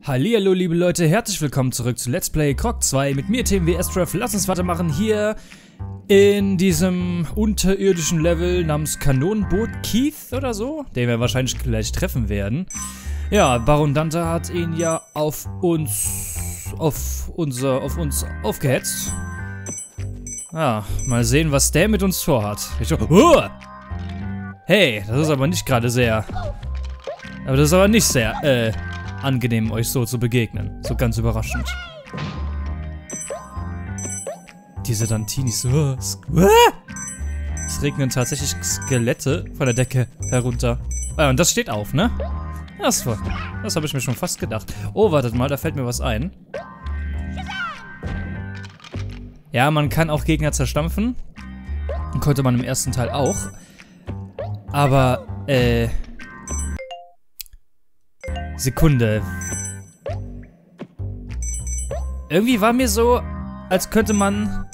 Hallihallo liebe Leute, herzlich willkommen zurück zu Let's Play Croc 2 mit mir, TMW Astraf. Lass uns weitermachen hier in diesem unterirdischen Level namens Kanonenboot Keith oder so, den wir wahrscheinlich gleich treffen werden. Ja, Baron Dante hat ihn ja auf uns aufgehetzt. Ja, mal sehen, was der mit uns vorhat. Hey, das ist aber nicht gerade sehr... Aber das ist aber nicht sehr, angenehm, euch so zu begegnen. So ganz überraschend. Diese Dantinis. Es regnen tatsächlich Skelette von der Decke herunter. Ah, und das steht auf, ne? Das habe ich mir schon fast gedacht. Oh, wartet mal, da fällt mir was ein. Ja, man kann auch Gegner zerstampfen. Konnte man im ersten Teil auch. Aber, Sekunde. Irgendwie war mir so, als könnte man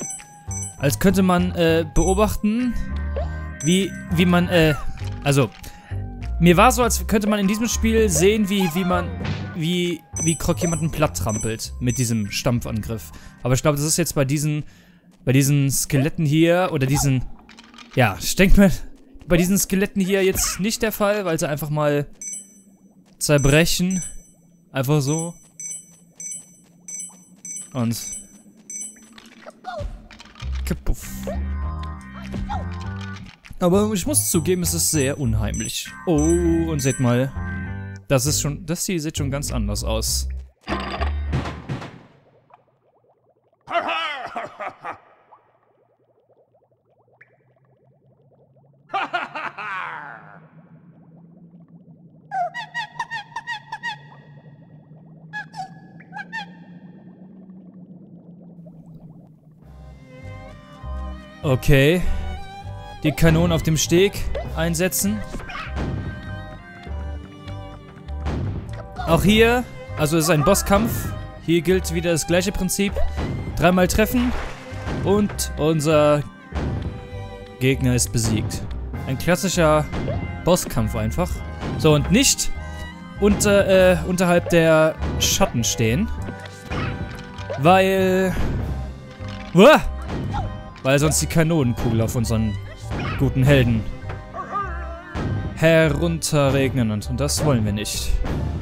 beobachten, wie man, also, mir war so, als könnte man in diesem Spiel sehen, wie Croc jemanden platt trampelt mit diesem Stampfangriff. Aber ich glaube, das ist jetzt bei diesen Skeletten hier, oder diesen, ja, ich denke mal, bei diesen Skeletten hier jetzt nicht der Fall, weil sie einfach mal zerbrechen. Einfach so. Und kapuff. Aber ich muss zugeben, es ist sehr unheimlich. Oh, und seht mal. Das hier sieht schon ganz anders aus. Okay. Die Kanonen auf dem Steg einsetzen. Auch hier, also es ist ein Bosskampf. Hier gilt wieder das gleiche Prinzip. Dreimal treffen und unser Gegner ist besiegt. Ein klassischer Bosskampf einfach. So, und nicht unterhalb der Schatten stehen. Weil sonst die Kanonenkugel auf unseren guten Helden herunterregnen und das wollen wir nicht.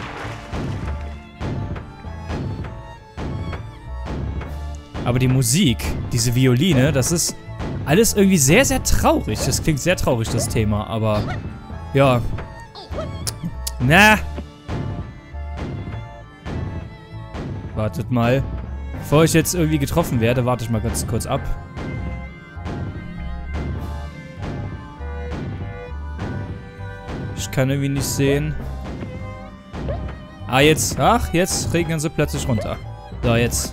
Aber die Musik, diese Violine, das ist alles irgendwie sehr, sehr traurig. Das klingt sehr traurig, das Thema, aber ja. Na. Wartet mal. Bevor ich jetzt irgendwie getroffen werde, warte ich mal ganz kurz ab. Ich kann irgendwie nicht sehen. Ah, jetzt. Ach, jetzt regnen sie plötzlich runter. So, jetzt.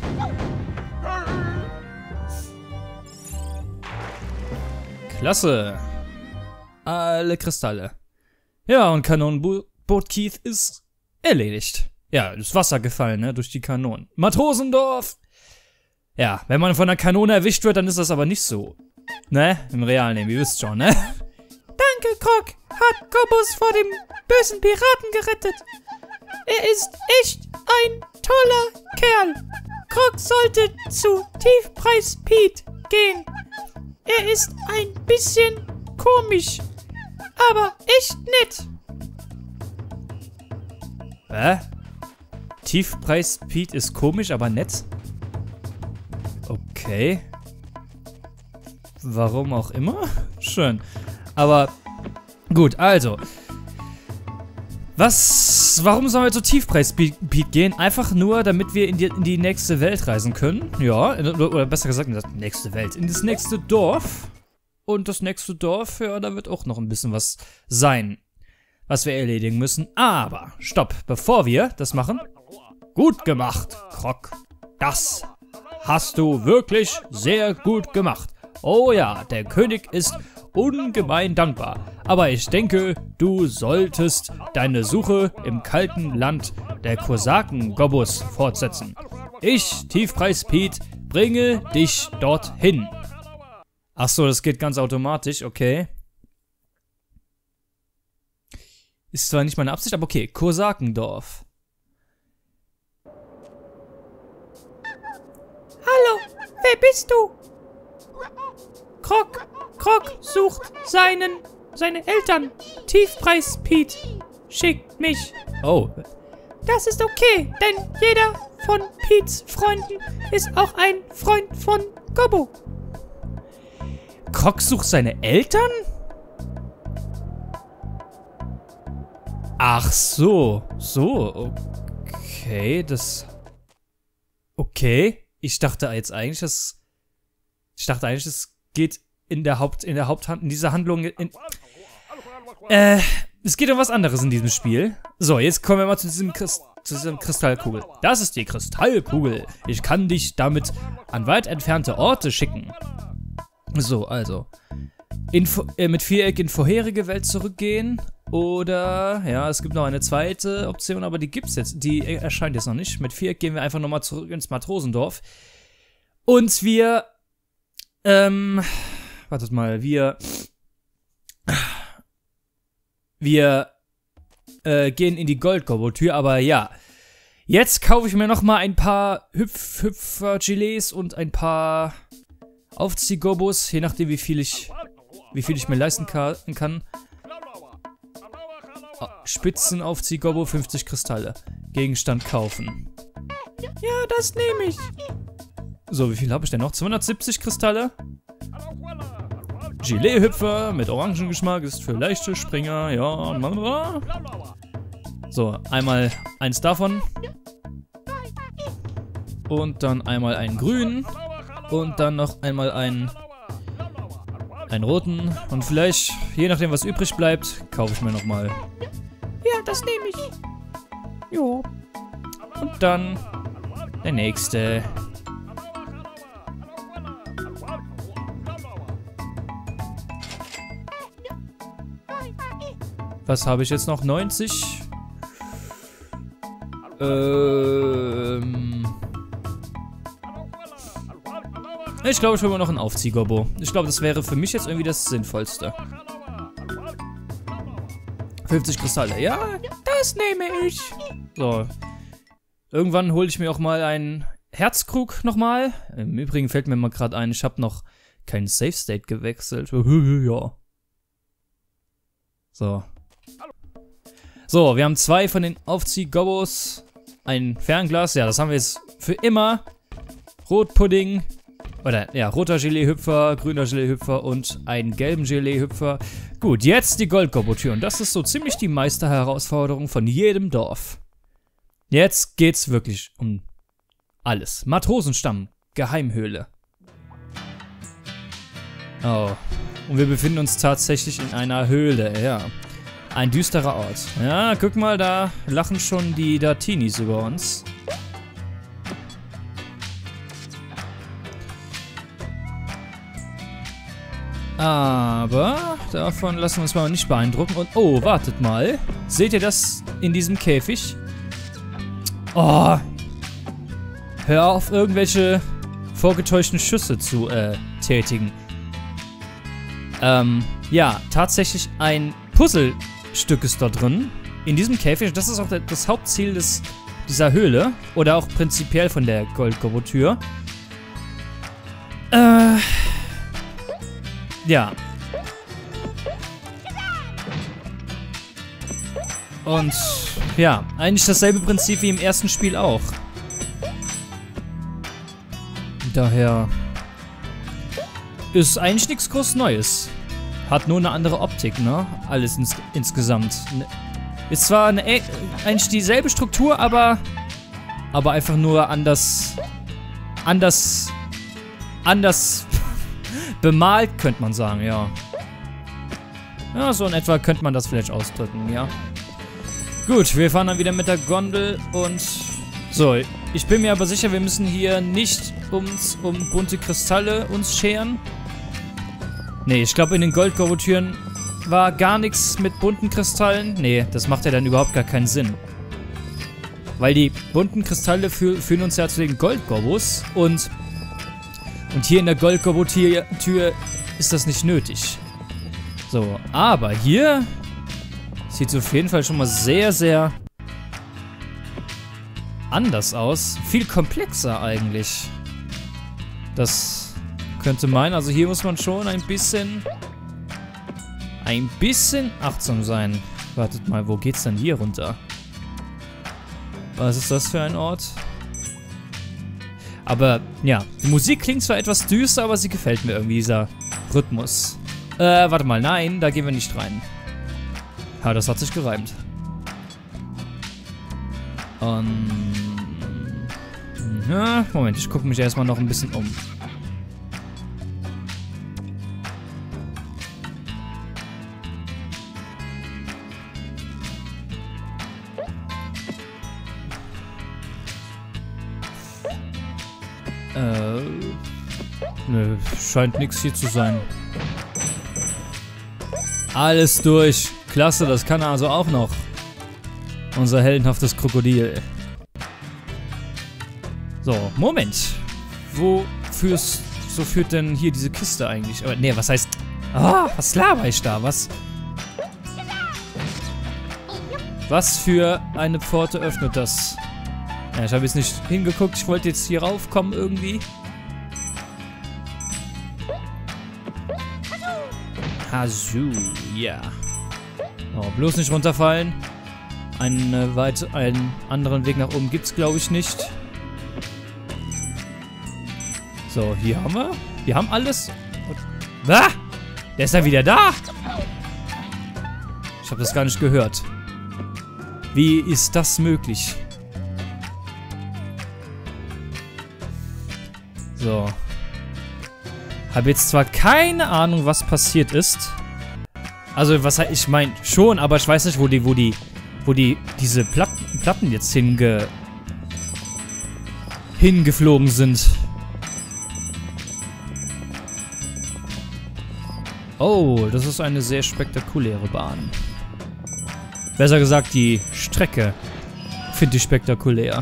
Klasse. Alle Kristalle. Ja, und Kanonenboot Keith ist erledigt. Ja, ins Wasser gefallen, ne, durch die Kanonen. Matrosendorf! Ja, wenn man von einer Kanone erwischt wird, dann ist das aber nicht so. Ne? Im realen Leben, ihr wisst schon, ne? Danke, Croc, hat Gobus vor dem bösen Piraten gerettet. Er ist echt ein toller Kerl. Croc sollte zu Tiefpreis Pete gehen. Er ist ein bisschen komisch, aber echt nett. Hä? Tiefpreis Pete ist komisch, aber nett? Okay. Warum auch immer? Schön. Aber gut, also. Warum sollen wir zu Tiefpreis-Pete gehen? Einfach nur, damit wir in die nächste Welt reisen können. Ja, oder besser gesagt, in das nächste Welt. In das nächste Dorf. Und das nächste Dorf, ja, da wird auch noch ein bisschen was sein, was wir erledigen müssen. Aber, stopp, bevor wir das machen. Gut gemacht, Croc. Das hast du wirklich sehr gut gemacht. Oh ja, der König ist ungemein dankbar. Aber ich denke, du solltest deine Suche im kalten Land der Kosaken-Gobus fortsetzen. Ich, Tiefpreis Pete, bringe dich dorthin. Achso, das geht ganz automatisch, okay. Ist zwar nicht meine Absicht, aber okay. Kosakendorf. wer bist du? Krog sucht seine Eltern. Tiefpreis Pete schickt mich. Oh. Das ist okay, denn jeder von Petes Freunden ist auch ein Freund von Gobbo. Krog sucht seine Eltern? Ach so. Okay, das... Okay. Ich dachte eigentlich, es geht in dieser Handlung es geht um was anderes in diesem Spiel. So, jetzt kommen wir mal zu diesem Kristallkugel. Das ist die Kristallkugel. Ich kann dich damit an weit entfernte Orte schicken. So, also. Mit Viereck in vorherige Welt zurückgehen. Oder, ja, es gibt noch eine zweite Option, aber die gibt's jetzt. Die erscheint jetzt noch nicht. Mit Viereck gehen wir einfach nochmal zurück ins Matrosendorf. Und wir, wartet mal, wir gehen in die Gold-Gobbo-Tür, aber ja. Jetzt kaufe ich mir nochmal ein paar Hüpfer-Gelees und ein paar Aufzieh-Gobbos, je nachdem wie viel ich mir leisten kann. Spitzenaufzieh-Gobbo, 50 Kristalle. Gegenstand kaufen. Ja, das nehme ich. So, wie viel habe ich denn noch? 270 Kristalle. Gelee-Hüpfer mit Orangengeschmack ist für leichte Springer. Ja. So, einmal eins davon. Und dann einmal einen grünen. Und dann noch einmal einen roten. Und vielleicht, je nachdem was übrig bleibt, kaufe ich mir nochmal. Ja, das nehme ich. Jo. Und dann der nächste. Was habe ich jetzt noch? 90? Ich glaube, ich hole mir noch einen Aufzieh-Gobbo. Ich glaube, das wäre für mich jetzt irgendwie das Sinnvollste. 50 Kristalle. Ja, das nehme ich. So. Irgendwann hole ich mir auch mal einen Herzkrug nochmal. Im Übrigen fällt mir mal gerade ein, ich habe noch keinen Safe-State gewechselt. Ja. So, wir haben 2 von den Aufzieh-Gobbos. Ein Fernglas. Ja, das haben wir jetzt für immer. Rotpudding. Oder, ja, roter Gelee-Hüpfer, grüner Gelee-Hüpfer und einen gelben Gelee-Hüpfer. Gut, jetzt die Gold-Gobbo-Tür. Und das ist so ziemlich die Meisterherausforderung von jedem Dorf. Jetzt geht's wirklich um alles. Matrosenstamm. Geheimhöhle. Oh. Und wir befinden uns tatsächlich in einer Höhle, ja. Ein düsterer Ort. Ja, guck mal, da lachen schon die Datinis über uns. Aber davon lassen wir uns mal nicht beeindrucken. Und, oh, wartet mal. Seht ihr das in diesem Käfig? Oh. Hör auf, irgendwelche vorgetäuschten Schüsse zu tätigen. Ja, tatsächlich ein Puzzlestück ist da drin. In diesem Käfig. Das ist auch das Hauptziel dieser Höhle. Oder auch prinzipiell von der Gold-Gobbo-Tür. Ja. Und ja, eigentlich dasselbe Prinzip wie im ersten Spiel auch. Daher ist eigentlich nichts groß Neues. Hat nur eine andere Optik, ne? Alles insgesamt. Ist zwar eigentlich dieselbe Struktur, aber einfach nur anders bemalt, könnte man sagen, ja. Ja, so in etwa könnte man das vielleicht ausdrücken, ja. Gut, wir fahren dann wieder mit der Gondel und... So, ich bin mir aber sicher, wir müssen hier nicht um bunte Kristalle uns scheren. Nee, ich glaube in den Gold-Gobbo-Türen war gar nichts mit bunten Kristallen. Nee, das macht ja dann überhaupt gar keinen Sinn. Weil die bunten Kristalle führen uns ja zu den Gold-Gobbos und hier in der Gold-Gobbo-Tür ist das nicht nötig. So, aber hier sieht es auf jeden Fall schon mal sehr, sehr anders aus. Viel komplexer eigentlich. Das könnte meinen. Also hier muss man schon ein bisschen achtsam sein. Wartet mal, wo geht's denn hier runter? Was ist das für ein Ort? Aber, ja. Die Musik klingt zwar etwas düster, aber sie gefällt mir irgendwie, dieser Rhythmus. Warte mal, nein, da gehen wir nicht rein. Ja, das hat sich gereimt. Ja, Moment, ich gucke mich erstmal noch ein bisschen um. Nö, scheint nichts hier zu sein. Alles durch. Klasse, das kann er also auch noch. Unser heldenhaftes Krokodil. So, Moment. So führt denn hier diese Kiste eigentlich? Aber, nee, was heißt... Ah, was laber ich da? Was für eine Pforte öffnet das? Ja, ich habe jetzt nicht hingeguckt. Ich wollte jetzt hier raufkommen irgendwie. Hasu, ja. Oh, bloß nicht runterfallen. Einen anderen Weg nach oben gibt's, glaube ich, nicht. So, hier haben wir. Wir haben alles. Ah! Der ist ja wieder da! Ich habe das gar nicht gehört. Wie ist das möglich? So. Habe jetzt zwar keine Ahnung, was passiert ist. Also, was ich meine schon, aber ich weiß nicht, wo diese Platten jetzt hingeflogen sind. Oh, das ist eine sehr spektakuläre Bahn. Besser gesagt, die Strecke finde ich spektakulär.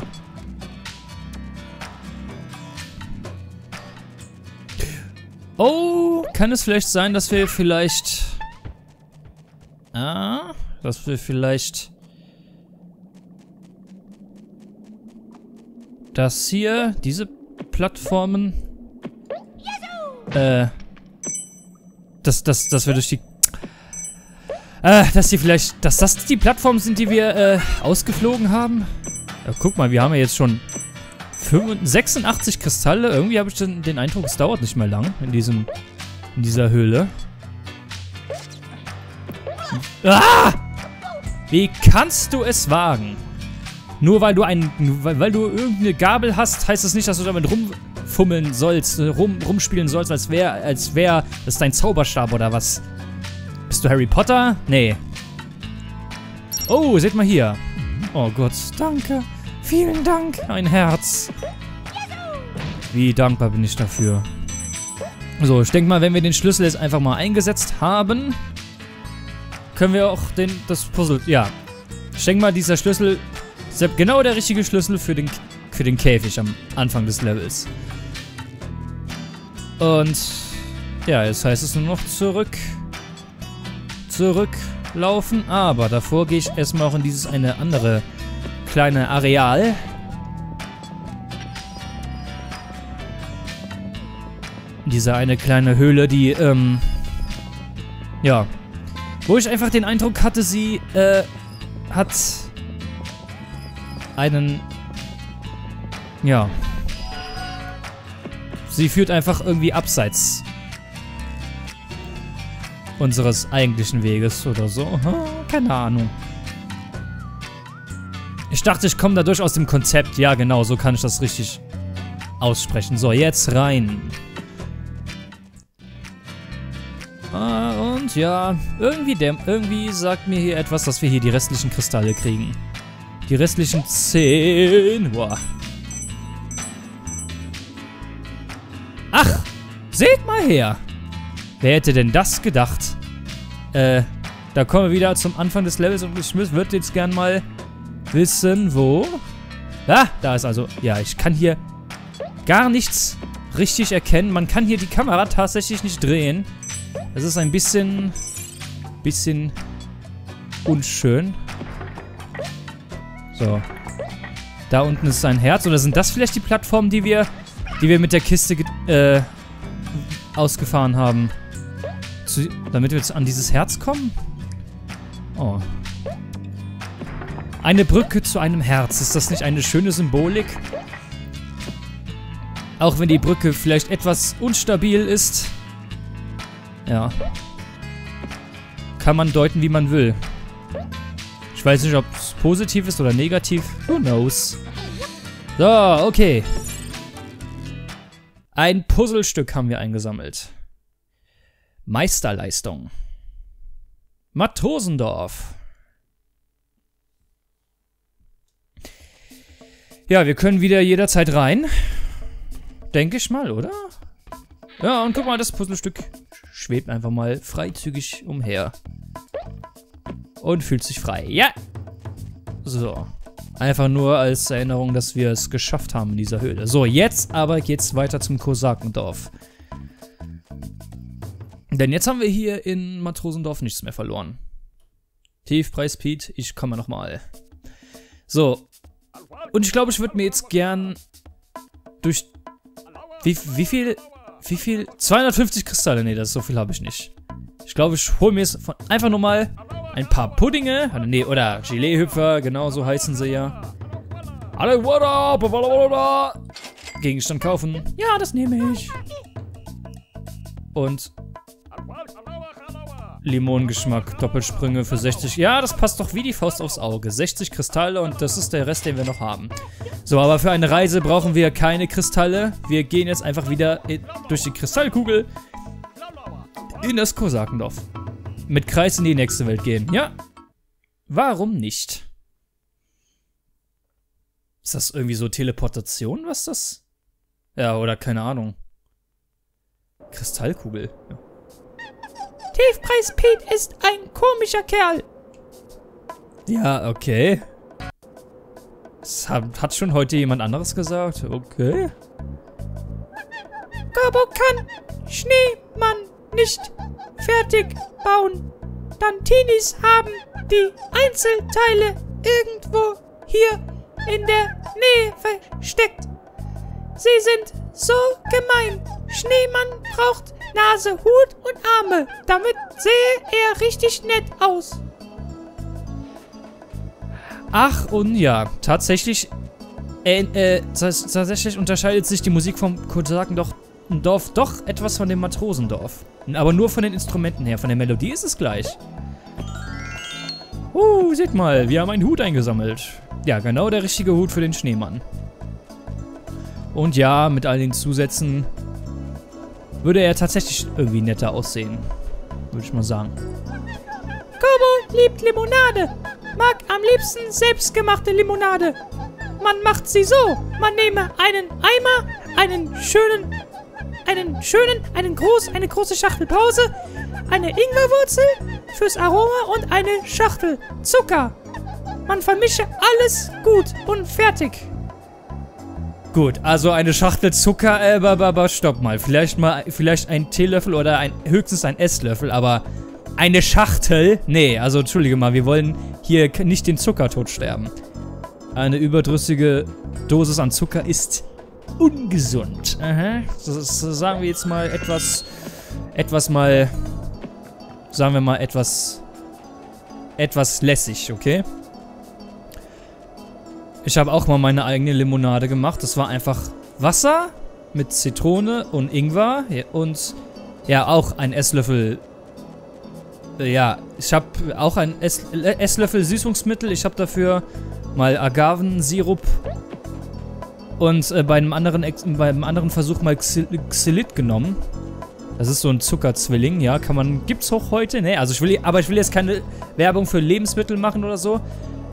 Oh, kann es vielleicht sein, dass wir vielleicht... dass hier diese Plattformen... dass wir durch die... dass das die Plattformen sind, die wir, ausgeflogen haben? Ja, guck mal, wir haben ja jetzt schon 86 Kristalle. Irgendwie habe ich den Eindruck, es dauert nicht mehr lang in dieser Höhle. Ah! Wie kannst du es wagen? Nur weil du irgendeine Gabel hast, heißt das nicht, dass du damit rumfummeln sollst, rumspielen sollst, als wäre das dein Zauberstab oder was? Bist du Harry Potter? Nee. Oh, seht mal hier. Oh Gott, danke. Vielen Dank. Ein Herz. Wie dankbar bin ich dafür. So, ich denke mal, wenn wir den Schlüssel jetzt einfach mal eingesetzt haben, können wir auch das Puzzle... Ja. Ich denke mal, dieser Schlüssel ist genau der richtige Schlüssel für den Käfig am Anfang des Levels. Und... ja, jetzt heißt es nur noch zurücklaufen. Aber davor gehe ich erstmal auch in dieses eine andere kleine Areal. Diese eine kleine Höhle, die, ja. Wo ich einfach den Eindruck hatte, sie, hat einen, ja. Sie führt einfach irgendwie abseits unseres eigentlichen Weges oder so. Keine Ahnung. Ich dachte, ich komme dadurch aus dem Konzept. Ja, genau, so kann ich das richtig aussprechen. So, jetzt rein. Und ja, irgendwie sagt mir hier etwas, dass wir hier die restlichen Kristalle kriegen. Die restlichen 10. Boah. Ach, seht mal her. Wer hätte denn das gedacht? Da kommen wir wieder zum Anfang des Levels und ich würde jetzt gern mal wissen, wo... Ah, da ist also... Ja, ich kann hier gar nichts richtig erkennen. Man kann hier die Kamera tatsächlich nicht drehen. Das ist ein bisschen unschön. So. Da unten ist ein Herz. Oder sind das vielleicht die Plattformen, die wir die wir mit der Kiste ausgefahren haben. Damit wir jetzt an dieses Herz kommen? Oh. Eine Brücke zu einem Herz. Ist das nicht eine schöne Symbolik? Auch wenn die Brücke vielleicht etwas unstabil ist. Ja. Kann man deuten, wie man will. Ich weiß nicht, ob es positiv ist oder negativ. Who knows? So, okay. Ein Puzzlestück haben wir eingesammelt. Meisterleistung. Matrosendorf. Ja, wir können wieder jederzeit rein. Denke ich mal, oder? Ja, und guck mal, das Puzzlestück schwebt einfach mal freizügig umher. Und fühlt sich frei. Ja! So. Einfach nur als Erinnerung, dass wir es geschafft haben in dieser Höhle. So, jetzt aber geht's weiter zum Kosakendorf. Denn jetzt haben wir hier in Matrosendorf nichts mehr verloren. Tiefpreis Pete, ich komme nochmal. So. Und ich glaube, ich würde mir jetzt gern durch... Wie viel? 250 Kristalle? Nee, so viel habe ich nicht. Ich glaube, ich hole mir jetzt einfach nur mal ein paar Puddinge. Nee, oder Gelee-Hüpfer, genau so heißen sie ja. Gegenstand kaufen. Ja, das nehme ich. Und Limonengeschmack, Doppelsprünge für 60. Ja, das passt doch wie die Faust aufs Auge. 60 Kristalle und das ist der Rest, den wir noch haben. So, aber für eine Reise brauchen wir keine Kristalle. Wir gehen jetzt einfach wieder durch die Kristallkugel in das Kosakendorf. Mit Kreis in die nächste Welt gehen. Ja. Warum nicht? Ist das irgendwie so Teleportation, was das? Ja, oder keine Ahnung. Kristallkugel. Ja. Tiefpreis Pete ist ein komischer Kerl. Ja, okay. Das hat schon heute jemand anderes gesagt? Okay. Gabo kann Schneemann nicht fertig bauen. Dann Teenies haben die Einzelteile irgendwo hier in der Nähe versteckt. Sie sind so gemein. Schneemann braucht Nase, Hut und Arme. Damit sehe er richtig nett aus. Ach, und ja, tatsächlich unterscheidet sich die Musik vom Kosakendorf doch etwas von dem Matrosendorf. Aber nur von den Instrumenten her. Von der Melodie ist es gleich. Seht mal, wir haben einen Hut eingesammelt. Ja, genau der richtige Hut für den Schneemann. Und ja, mit all den Zusätzen würde er tatsächlich irgendwie netter aussehen. Würde ich mal sagen. Gabo liebt Limonade. Mag am liebsten selbstgemachte Limonade. Man macht sie so. Man nehme einen Eimer, eine große Schachtel Brause, eine Ingwerwurzel fürs Aroma und eine Schachtel Zucker. Man vermische alles gut und fertig. Gut, also eine Schachtel Zucker, aber stopp mal. Vielleicht ein Teelöffel oder höchstens ein Esslöffel, aber eine Schachtel? Nee, also entschuldige mal, wir wollen hier nicht den Zuckertod sterben. Eine überdrüssige Dosis an Zucker ist ungesund. Aha. Das sagen wir jetzt mal etwas lässig, okay? Ich habe auch mal meine eigene Limonade gemacht. Das war einfach Wasser mit Zitrone und Ingwer und ja, auch ein Esslöffel. Ja, ich habe auch ein Esslöffel Süßungsmittel. Ich habe dafür mal Agavensirup und beim anderen Versuch mal Xylit genommen. Das ist so ein Zuckerzwilling, ja, gibt's auch heute? Ne, also ich will jetzt keine Werbung für Lebensmittel machen oder so.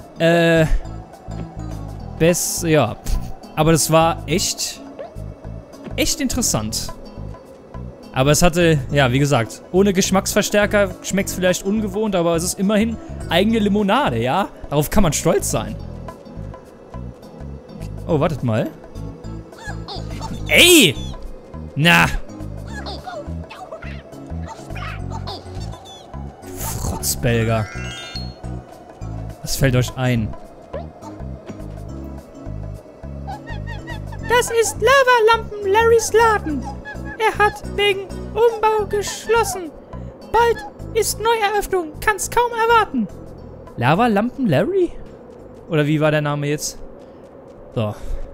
Ja. Aber das war echt interessant. Aber es hatte, ja, wie gesagt, ohne Geschmacksverstärker schmeckt es vielleicht ungewohnt, aber es ist immerhin eigene Limonade, ja? Darauf kann man stolz sein. Oh, wartet mal. Ey! Na! Frotzbelger. Was fällt euch ein? Das ist Lavalampen Larrys Laden. Er hat wegen Umbau geschlossen. Bald ist Neueröffnung. Kann's kaum erwarten. Lavalampen Larry? Oder wie war der Name jetzt? So.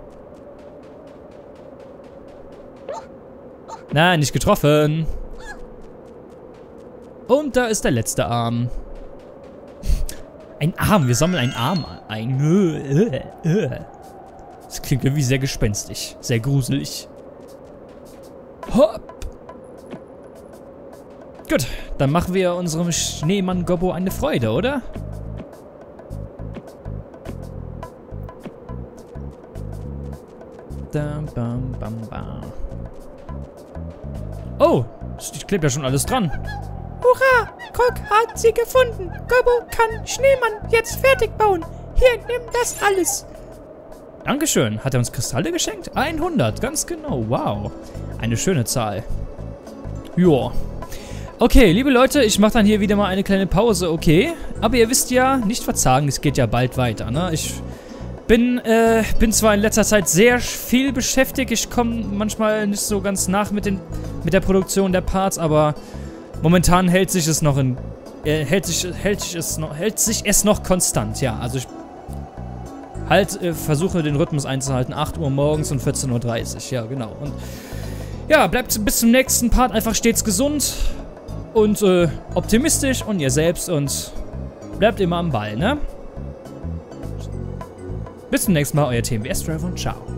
Nein, nicht getroffen. Und da ist der letzte Arm. Ein Arm, wir sammeln einen Arm ein. Das klingt irgendwie sehr gespenstig, sehr gruselig. Hopp. Gut, dann machen wir unserem Schneemann Gobbo eine Freude, oder? Oh, ich klebe ja schon alles dran. Hurra! Krog hat sie gefunden. Gobbo kann Schneemann jetzt fertig bauen. Hier, nimm das alles. Dankeschön. Hat er uns Kristalle geschenkt? 100, ganz genau. Wow. Eine schöne Zahl. Joa. Okay, liebe Leute, ich mache dann hier wieder mal eine kleine Pause, okay? Aber ihr wisst ja, nicht verzagen, es geht ja bald weiter, ne? Ich bin zwar in letzter Zeit sehr viel beschäftigt, ich komme manchmal nicht so ganz nach mit der Produktion der Parts, aber momentan hält sich es noch konstant, ja. Also ich versuche den Rhythmus einzuhalten, 8 Uhr morgens und 14:30 Uhr, ja genau. Und ja, bleibt bis zum nächsten Part einfach stets gesund und optimistisch und ihr selbst und bleibt immer am Ball, ne? Bis zum nächsten Mal, euer TMWS Driver und ciao.